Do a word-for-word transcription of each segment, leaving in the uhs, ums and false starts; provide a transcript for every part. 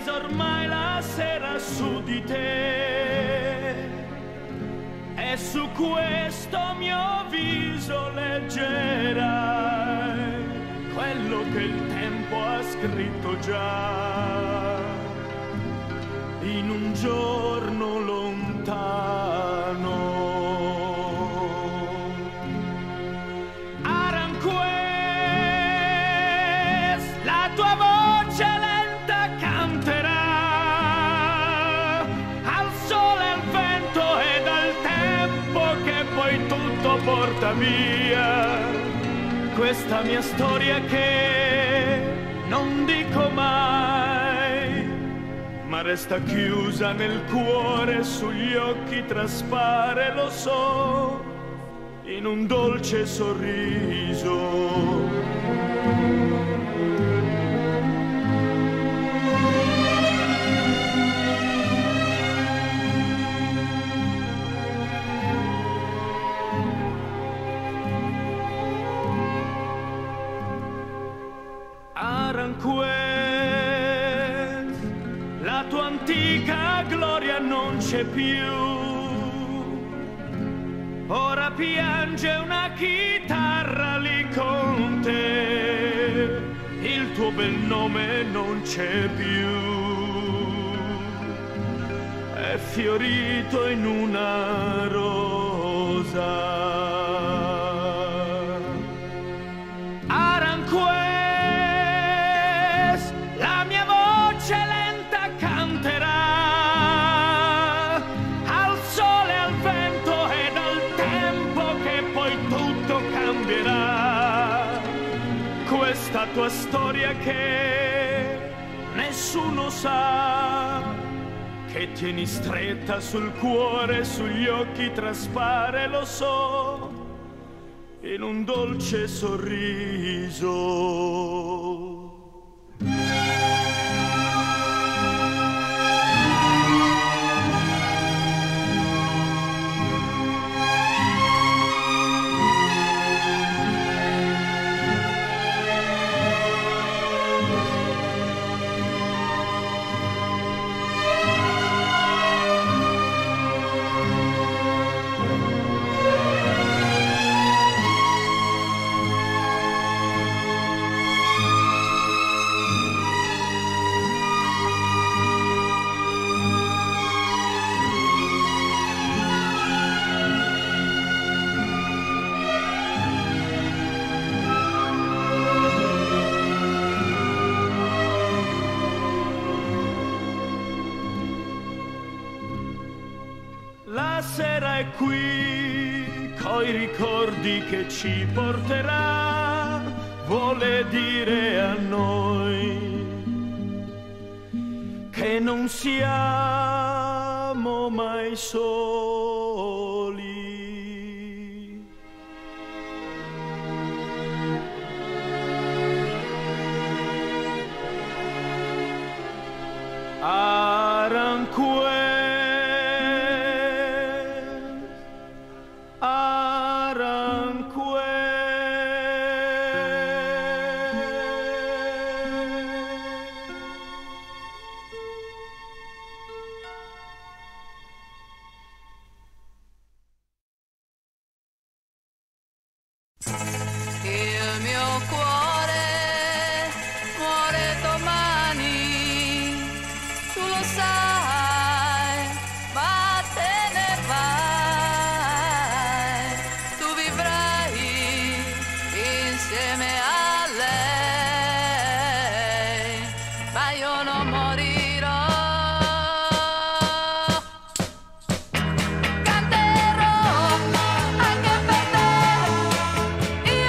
stesa ormai la sera su di te, e su questo mio viso leggerai quello che il tempo ha scritto già in un giorno lontano. Aranjuez, la tua voce lenta canterà al sole, al vento ed al tempo che poi tutto porta via questa mia storia che non dico mai, ma resta chiusa nel cuore, sugli occhi traspare, lo so, in un dolce sorriso. Aranjuez, la tua antica gloria non c'è più, ora piange una chitarra lì con te, il tuo bel nome non c'è più, è fiorito in una rosa. Questa tua storia che nessuno sa, che tieni stretta sul cuore, sugli occhi traspare, lo so, in un dolce sorriso. La sera è qui, coi ricordi che ci porterà, vuole dire a noi che non siamo mai soli. Aranjuez, il mio cuore muore domani, tu lo sai, ma te ne vai, tu vivrai insieme a lei, ma io non morirò. Canterò anche per te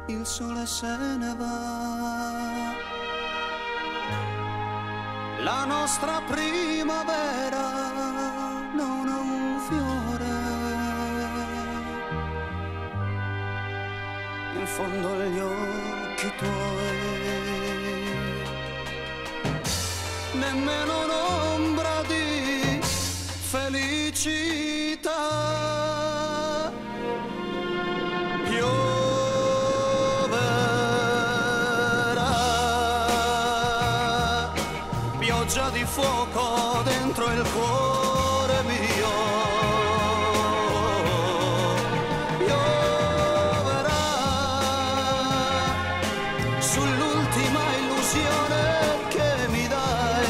il sole se ne va. La nostra primavera non ha un fiore, in fondo agli occhi tuoi, nemmeno un'ombra di felicità. Pioverà, pioggia di fuoco dentro il cuore mio. Pioverà sull'ultima illusione che mi dai.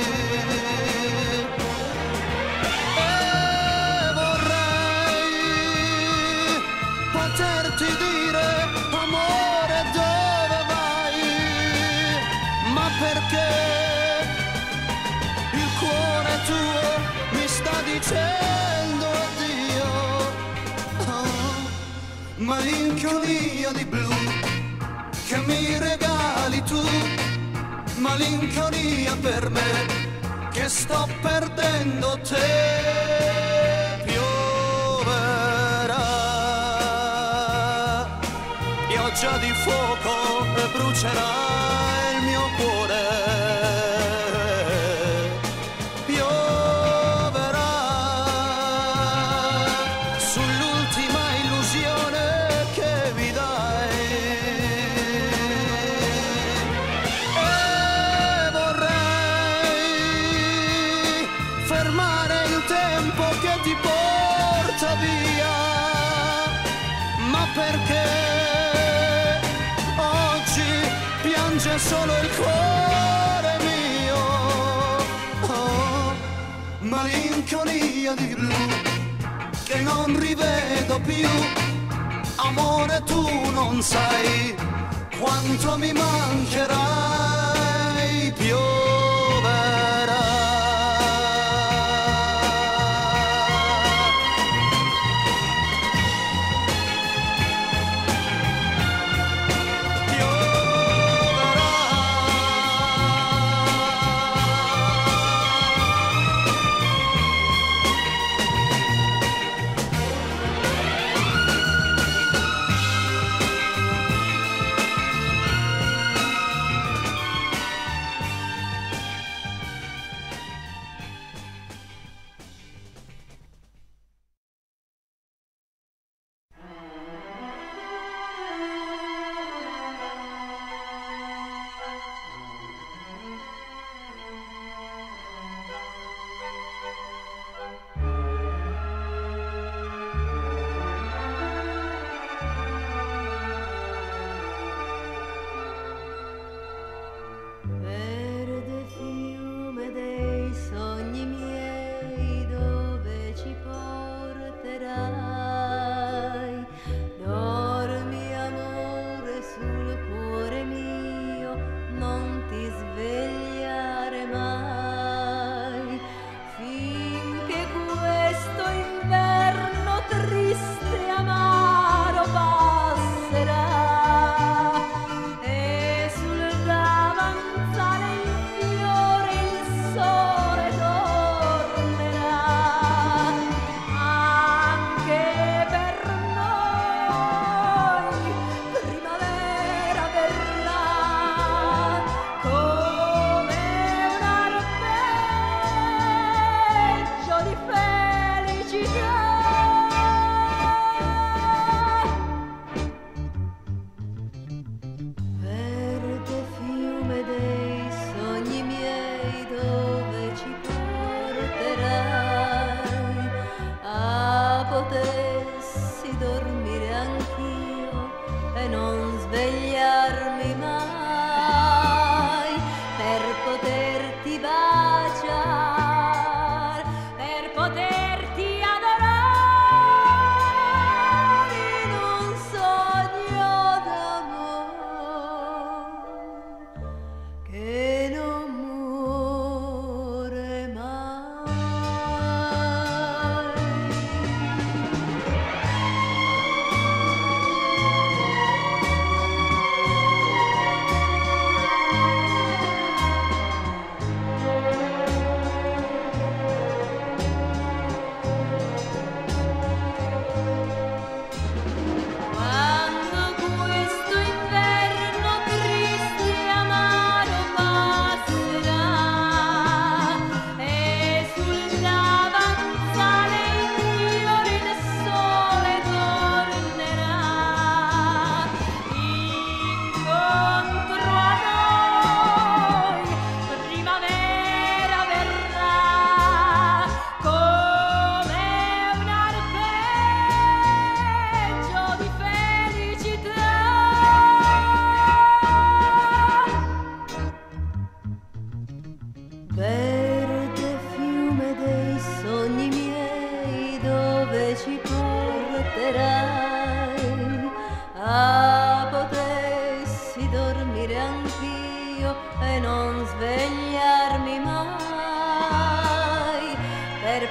E vorrei poterti dire, amore, dove vai? Ma perché il cuore tuo mi sta dicendo addio? Oh, malinconia di blu che mi regali tu, malinconia per me che sto perdendo te. Pioverà, pioggia di fuoco e brucerà il mio cuore. Pioverà sull'ultima illusione che mi dai. E vorrei fermare il tempo che ti porta via, ma perché oggi piange solo il cuore mio. Oh, malinconia di blu che non rivedo più. Amore, tu non sai quanto mi mancherai. Pioverà.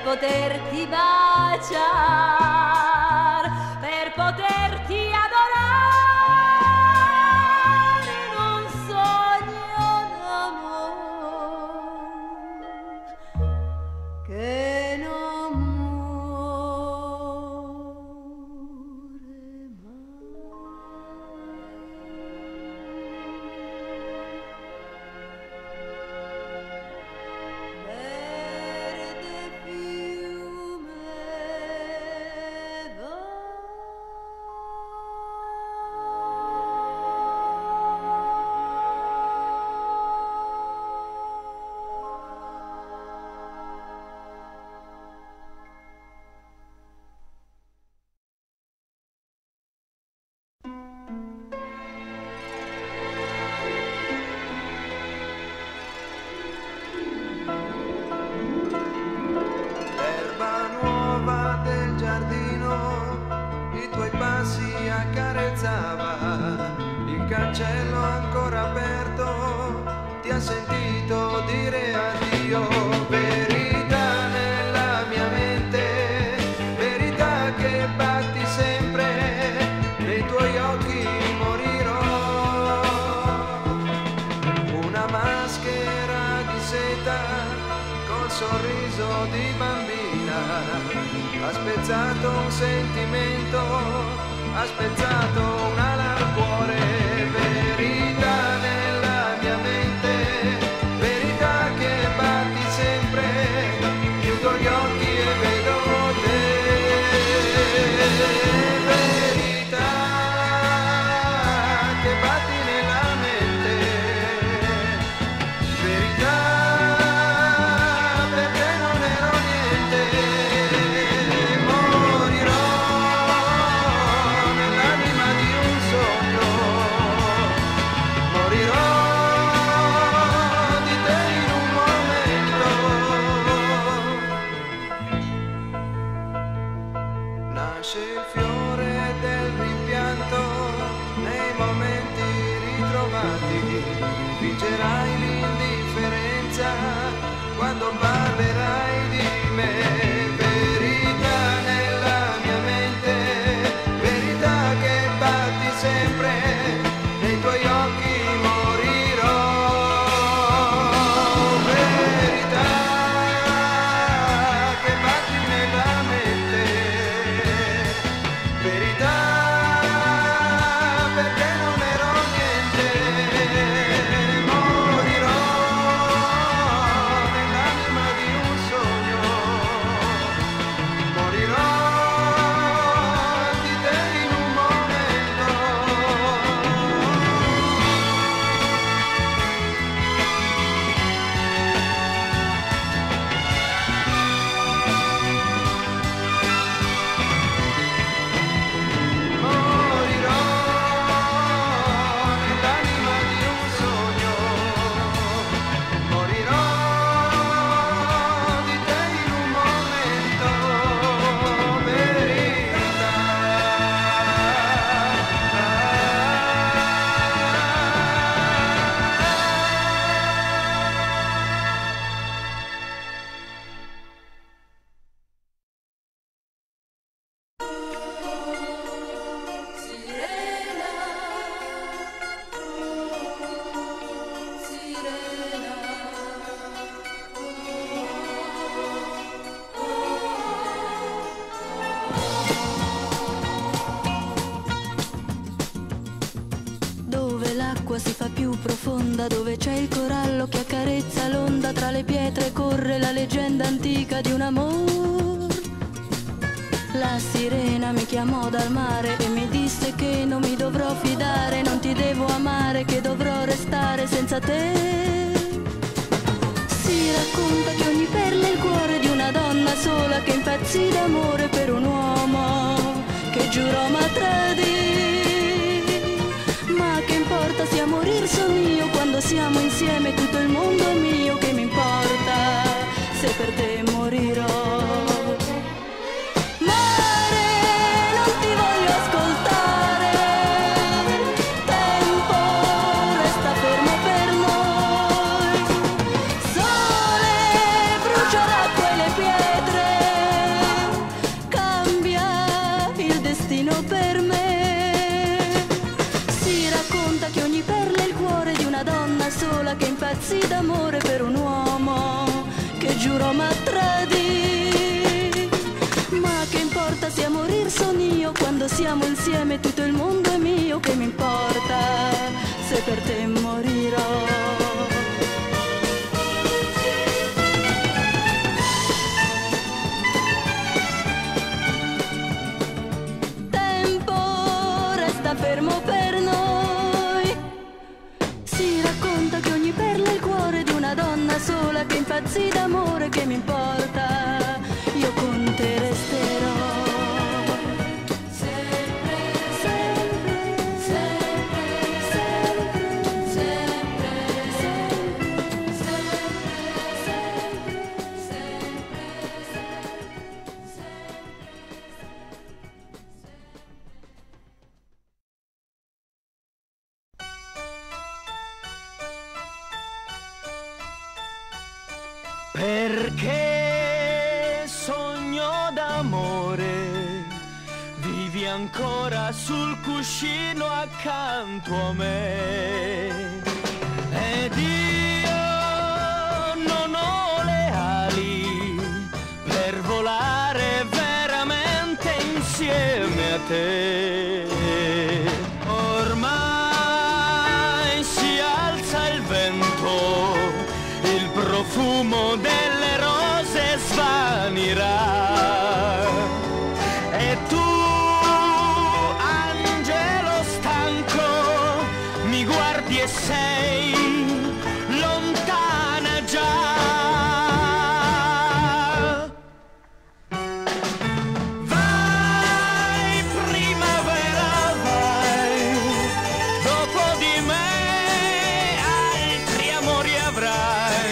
poterti baciare, per poterti adorare in un sogno d'amore che non muore mai. Verde fiume va. L'erba nuova del giardino i tuoi passi accarezzava, il cancello ancora aperto ti ha sentito dire addio. Verità nella mia mente, verità che batti sempre, nei tuoi occhi morirò. Una maschera di seta col sorriso di bambina, ha spezzato un sentimento, ha spezzato un'ala al cuore. Verità nella mia mente, verità che batti sempre, chiudo gli occhi e vedo te. Verità che batti nella mente, verità perché non ero niente. Morirò nell'anima di un sogno, morirò di te in un momento. Nasce il fiore del rimpianto nei momenti ritrovati, vincerai l'indifferenza quando parlerai di me. Verità nella mia mente, verità che batti sempre, nei tuoi occhi morirò. Verità che batti nella mente, verità perché non ero niente. Morirò nell'anima di un sogno, morirò di te in un momento. Morirò nell'anima di un sogno, morirò di te in un momento. Verità. Sirena, sirena, Dove l'acqua si fa più profonda, dove c'è il corallo che accarezza l'onda, tra le pietre corre la leggenda antica di un amor. La sirena mi chiamò dal mare e mi disse che non mi dovrò fidare, non ti devo amare, che dovrò restare senza te. Si racconta che ogni perla è il cuore di una donna sola che impazzì d'amore per un uomo che giurò ma tradì. Ma che importa sia morir son io, quando siamo insieme tutto il mondo è mio. Che mi importa se per te morirò. Mare, non ti voglio ascoltare, tempo resta fermo per noi. Sole, brucia l'acqua e le pietre, impazzi d'amore per un uomo che giurò ma tradì. Ma che importa sia morir son io, quando siamo insieme tutto il mondo è mio. Che mi importa se per te morirò. Fermo per noi. Si racconta che ogni perla è il cuore di una donna sola che impazzì d'amore. Che mi importa, io con te resterò. Sempre, sempre, sempre, sempre, sempre, sempre, sempre, Perché sogno d'amore, vivi ancora sul cuscino accanto a me. Ed io non ho le ali per volare veramente insieme a te. Ormai si alza il vento, il profumo delle rose svanirà e tu, angelo stanco, mi guardi e sei lontana già. Vai primavera, vai, dopo di me altri amori avrai.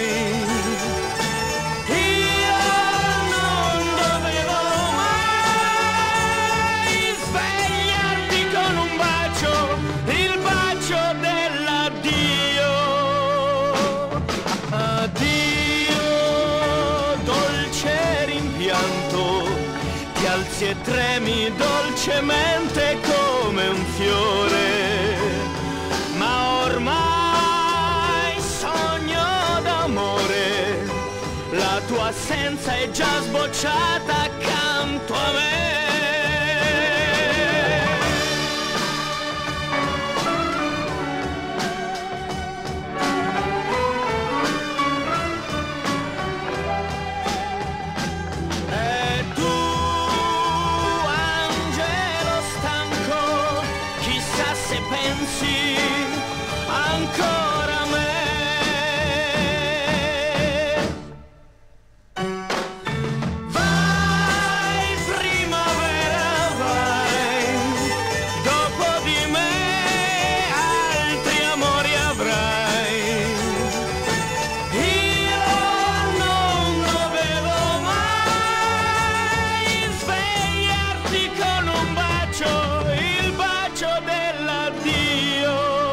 E tremi dolcemente come un fiore, ma ormai sogno d'amore, la tua assenza è già sbocciata accanto a me. Ancora me. Vai primavera, vai, dopo di me altri amori avrai. Io non dovevo mai svegliarti con un bacio, il bacio dell'addio.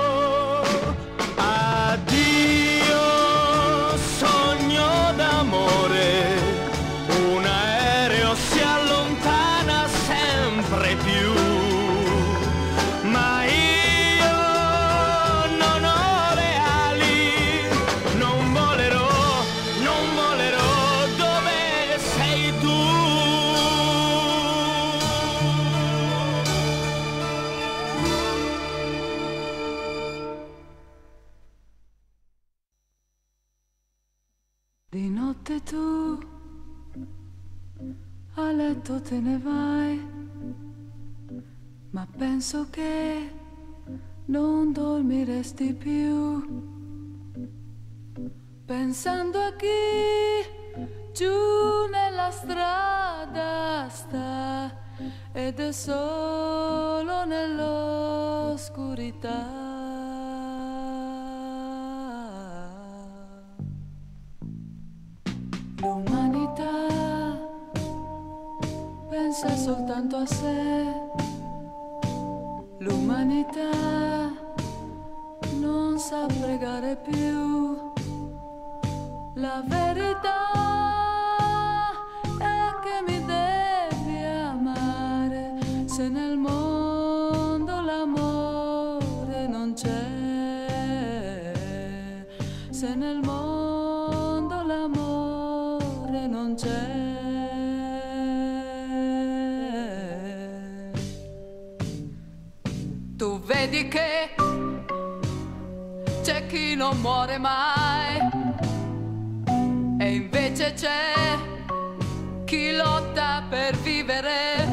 Di notte tu a letto te ne vai, ma penso che non dormiresti più, pensando a chi giù nella strada sta ed è solo nell'oscurità. L'umanità pensa soltanto a sé, l'umanità non sa pregare più. La verità è che mi devi amare, se nel mondo l'amore non c'è, se nel mondo l'amore non c'è. Tu vedi che c'è chi non muore mai e invece c'è chi lotta per vivere.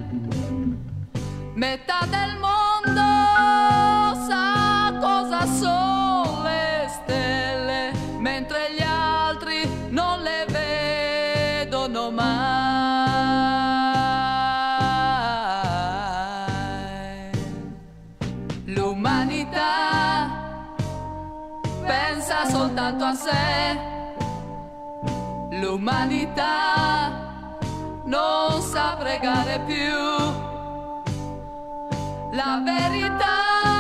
Metà del mondo sa cosa sono le stelle, mentre gli altri non le vedono mai. L'umanità pensa soltanto a sé, l'umanità non sa pregare più. La verità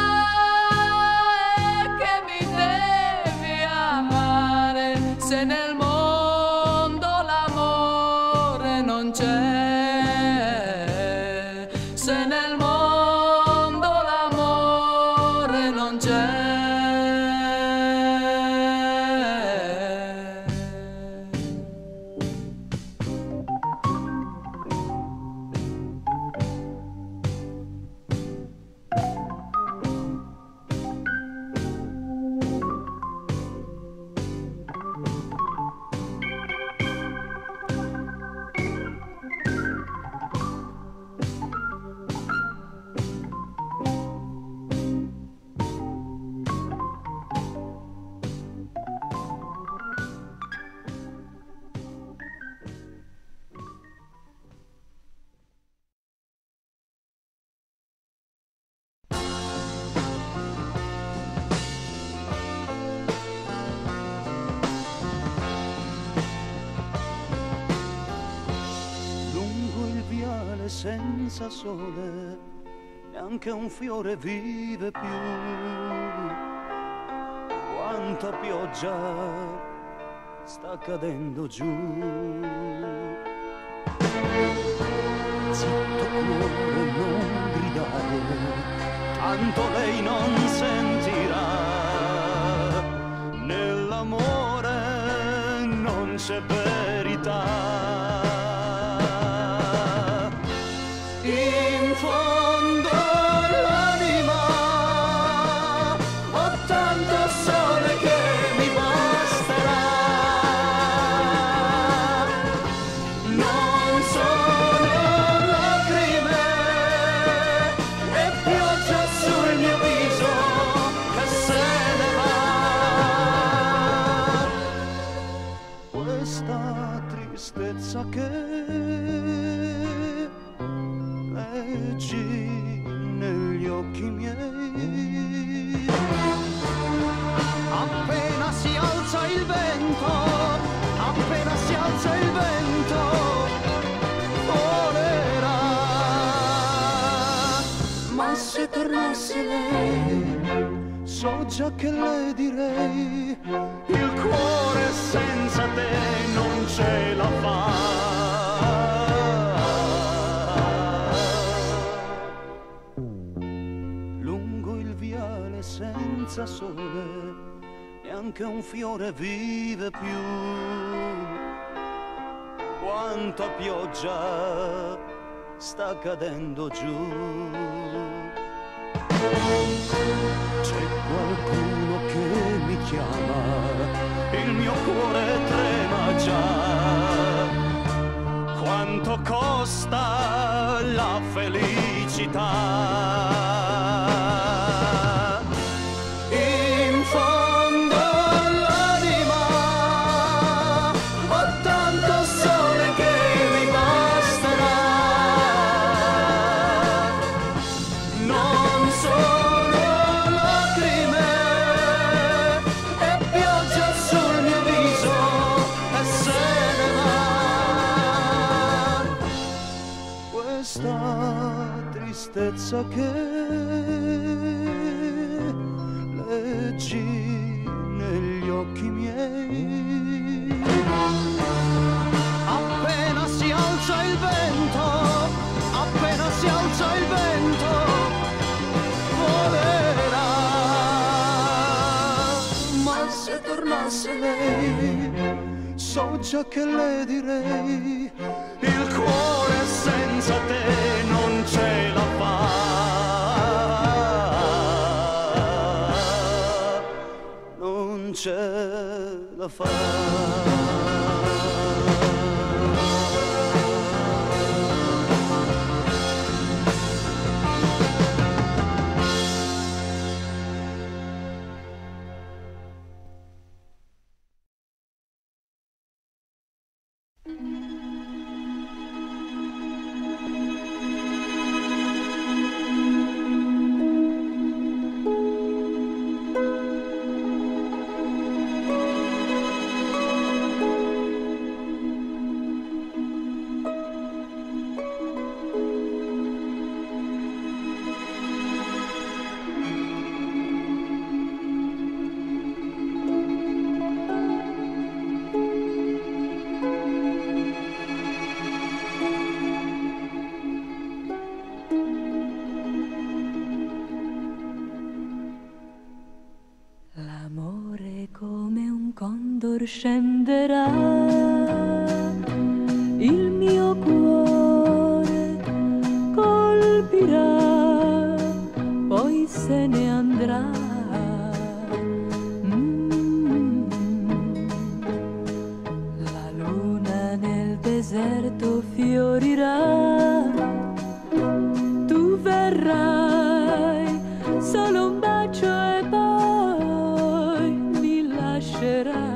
è che mi devi amare, se nel mondo l'amore non c'è, se nel mondo l'amore non c'è. Senza sole, neanche un fiore vive più. Quanta pioggia sta cadendo giù. Zitto cuore, non gridare, tanto lei non sentirà. Nell'amore non c'è verità. In fondo l'anima, ho tanto sole che mi basterà. Non sono lacrime e pioggia sul mio viso che se ne va. Questa tristezza che leggi negli occhi miei. Appena si alza il vento, appena si alza il vento, volerà. Ma se tornasse lei, so già che le direi, il cuore senza te non ce la fa. Senza sole, neanche un fiore vive più. Quanta pioggia sta cadendo giù. C'è qualcuno che mi chiama, il mio cuore trema già. Quanto costa la felicità? Tristezza che leggi negli occhi miei. Appena si alza il vento, appena si alza il vento, volerà. Ma se torna tornasse lei, so già che le direi, il cuore senza te non ce la fa, non ce la fa. Scenderà, il mio cuore colpirà, poi se ne andrà. Mm. La luna nel deserto fiorirà, tu verrai, solo un bacio e poi mi lascerai.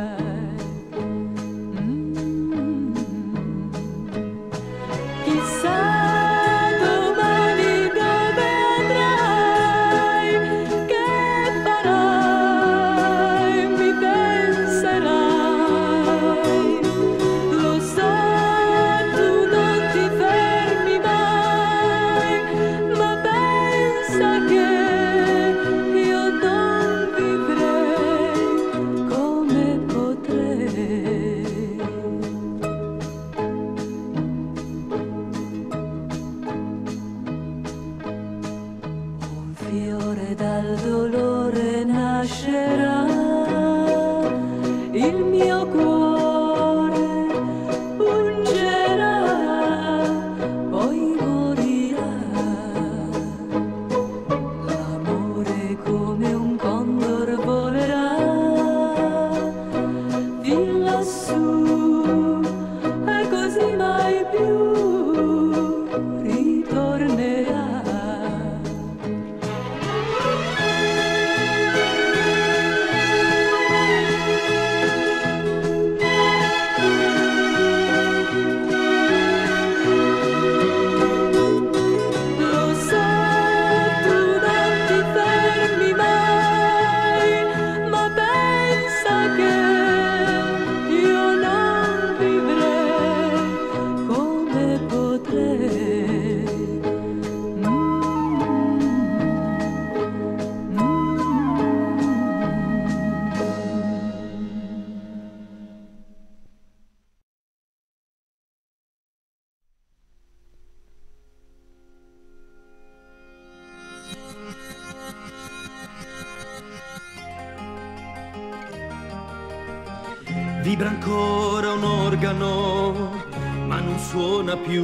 Vibra ancora un organo, ma non suona più.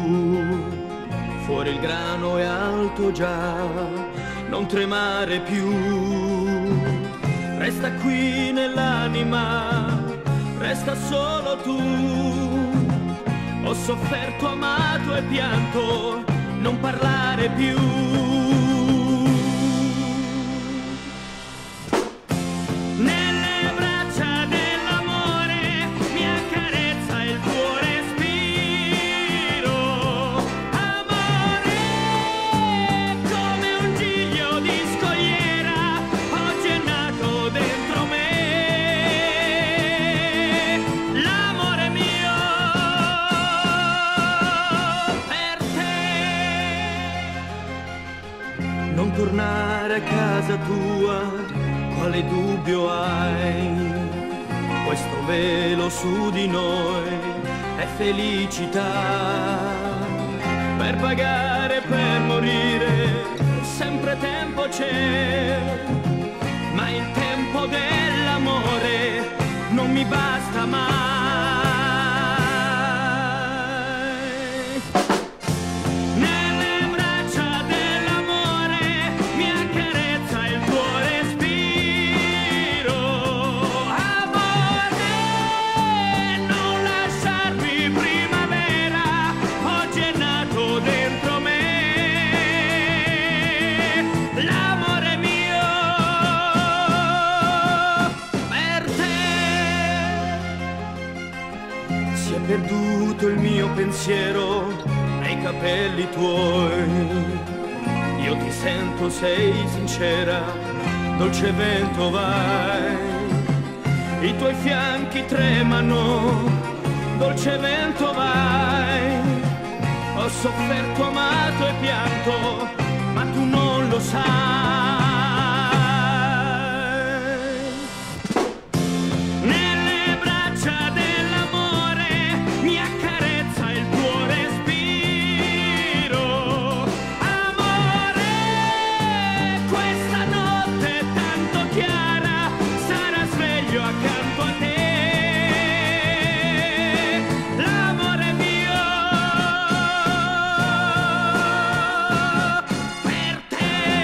Fuori il grano è alto già, non tremare più. Resta qui nell'anima, resta solo tu. Ho sofferto, amato e pianto, non parlare più. Non tornare a casa tua, quale dubbio hai? Questo velo su di noi è felicità. Per pagare, per morire, sempre tempo c'è, ma il tempo dell'amore l'amore non mi basta mai. Nelle braccia dell'amore mi accarezza il tuo respiro. Amore, non lasciarmi primavera, oggi è nato dentro me. L'amore mio per te. Si è perduto il mio pensiero nei capelli tuoi. Io ti sento, sei sincera, dolce vento vai. I tuoi fianchi tremano, dolce vento vai. Ho sofferto, amato e pianto, ma tu non lo sai. Nelle braccia dell'amore mi accarezza il tuo respiro. Amore, questa notte è tanto chiara, sarà sveglio accanto a te. L'amore mio per te.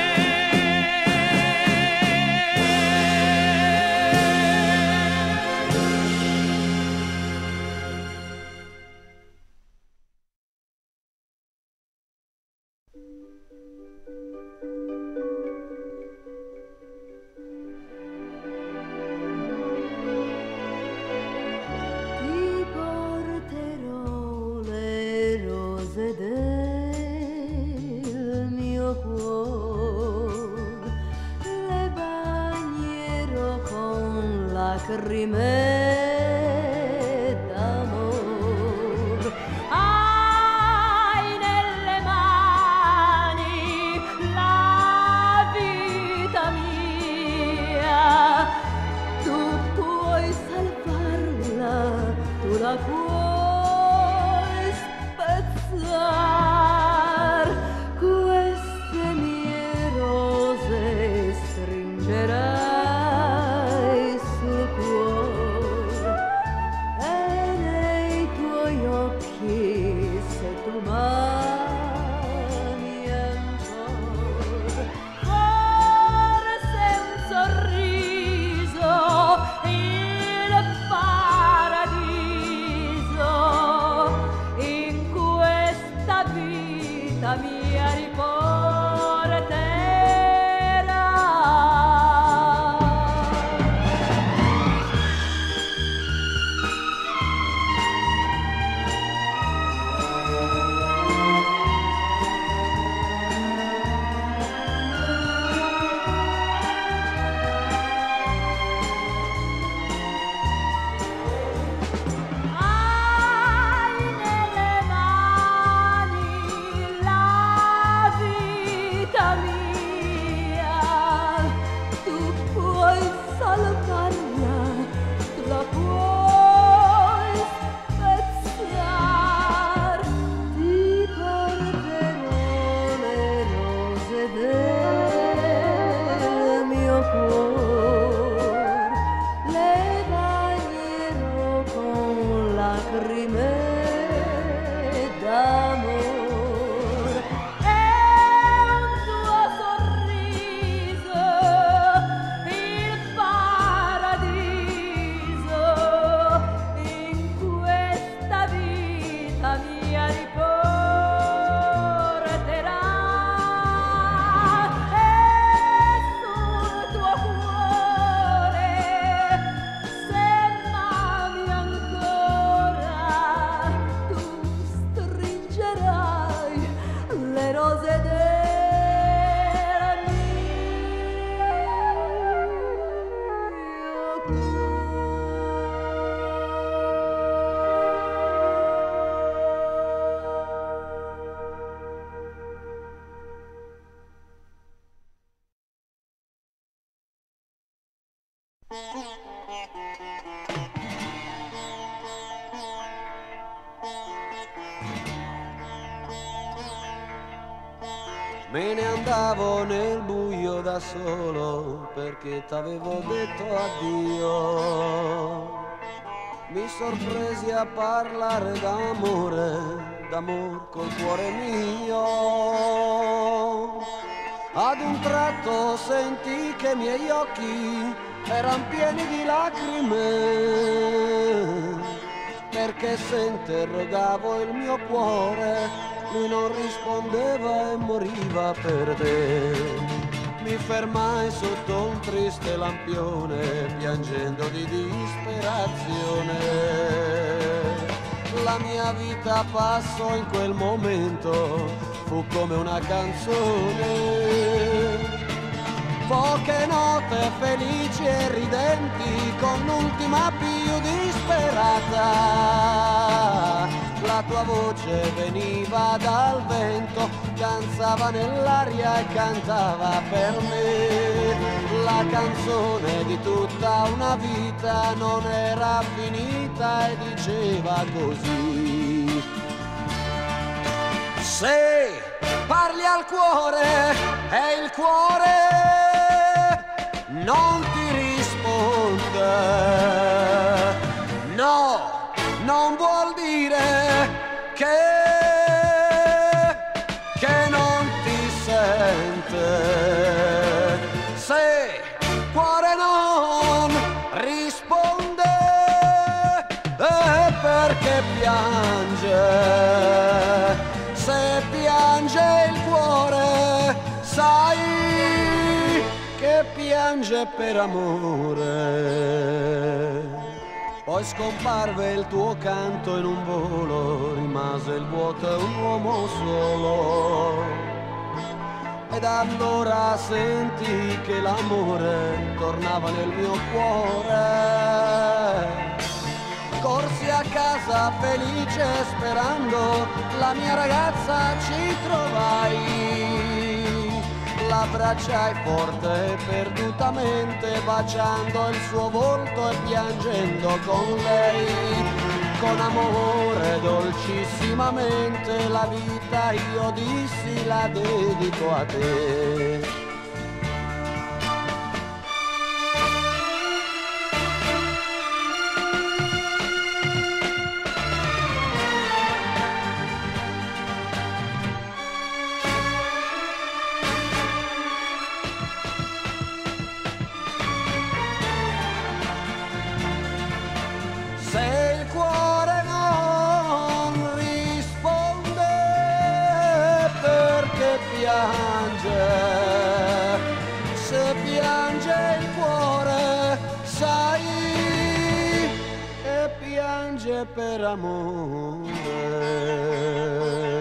Ti porterò le rose del mio cuore, le bagnerò con lacrime d'amor. Hai nelle mani la vita mia, tu puoi salvarla, tu la puoi spezzar. Queste mie rose stringerai sul cuore e nei tuoi occhi, se tu m'ami ancora, forse un sorriso, il paradiso in questa vita mia riporterà. Hai nelle mani la vita mia, tu puoi salvarla, tu la puoi spezzar. Ti porterò le rose del mio cuore, le bagnerò con lacrime d'amor. E un tuo sorriso, il paradiso in questa vita mia riporterà. E sul tuo cuore, se m'ami ancora, tu stringerai le rose del mio Me ne andai giravo nel buio da solo perché t'avevo detto addio. Mi sorpresi a parlare d'amore, d'amor col cuore mio. Ad un tratto sentì che i miei occhi eran pieni di lacrime, perché se interrogavo il mio cuore lui non rispondeva e moriva per te. Mi fermai sotto un triste lampione piangendo di disperazione. La mia vita passò in quel momento, fu come una canzone. Poche note felici e ridenti con l'ultima più disperata. La tua voce veniva dal vento, danzava nell'aria e cantava per me. La canzone di tutta una vita non era finita e diceva così: se parli al cuore e il cuore non ti risponde, no, non vuol dire che, che non ti sente. Se il cuore non risponde è perché piange. Se piange il cuore sai che piange per amore. Poi scomparve il tuo canto in un volo, rimase il vuoto e un uomo solo. Ed allora sentii che l'amore tornava nel mio cuore. Corsi a casa felice sperando la mia ragazza ci trovai. L'abbracciai forte e perdutamente, baciando il suo volto e piangendo con lei. Con amore dolcissimamente la vita io dissi la dedico a te. Se il cuore non risponde perché piange, se piange il cuore sai che piange per amore.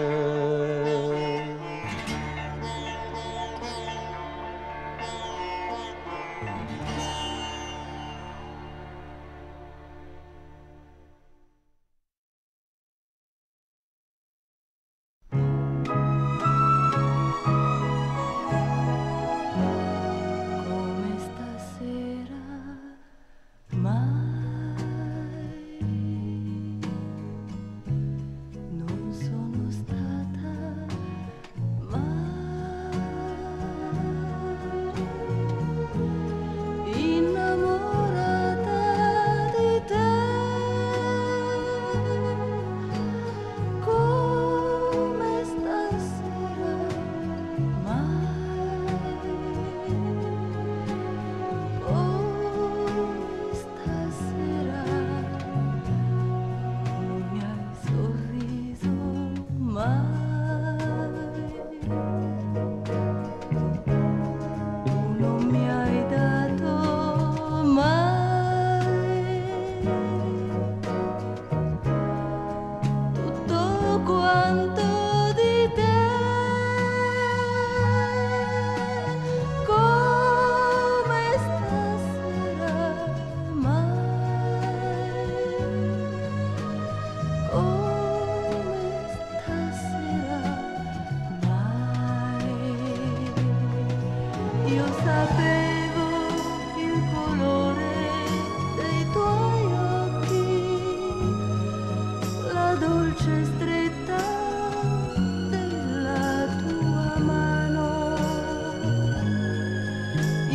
Stretta della tua mano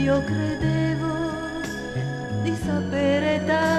Io credevo di sapere tanto